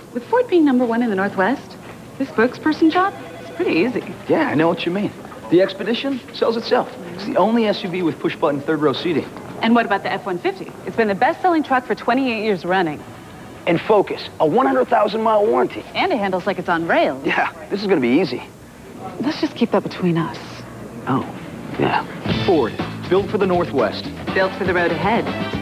With Ford being #1 in the Northwest, this spokesperson job is pretty easy. Yeah, I know what you mean. The Expedition sells itself. It's the only SUV with push-button third-row seating. And what about the F-150? It's been the best-selling truck for 28 years running. And Focus, a 100,000-mile warranty. And it handles like it's on rails. Yeah, this is going to be easy. Let's just keep that between us. Oh, yeah. Ford, built for the Northwest. Built for the road ahead.